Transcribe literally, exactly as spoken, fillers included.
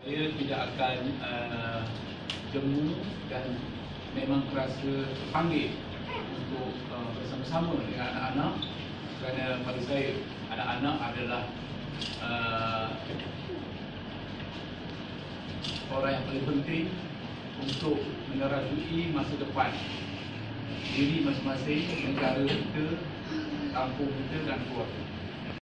Saya tidak akan uh, jemu dan memang terasa terpanggil untuk uh, bersama-sama dengan anak-anak, kerana bagi saya anak-anak adalah uh, orang yang paling penting untuk menerajui masa depan diri masing-masing, negara kita, kampung kita dan keluarga.